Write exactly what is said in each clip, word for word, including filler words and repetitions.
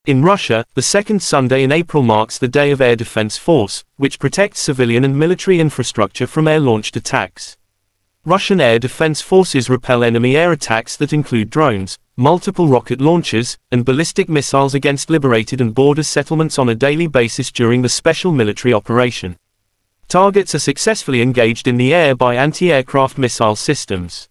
In Russia, the second Sunday in April marks the Day of Air Defense Force, which protects civilian and military infrastructure from air-launched attacks. Russian air defense forces repel enemy air attacks that include drones, multiple rocket launchers, and ballistic missiles against liberated and border settlements on a daily basis during the special military operation. Targets are successfully engaged in the air by anti-aircraft missile systems.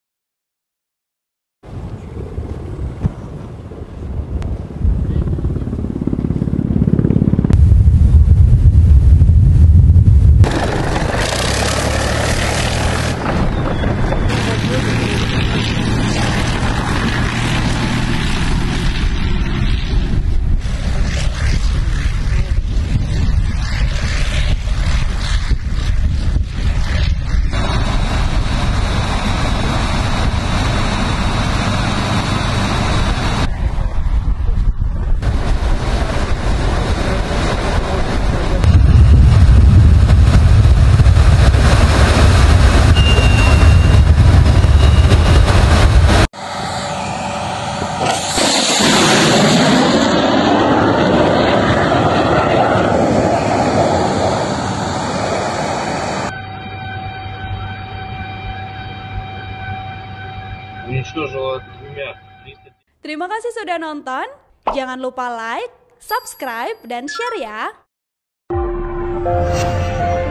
Terima kasih sudah nonton. Jangan lupa like, subscribe, dan share ya.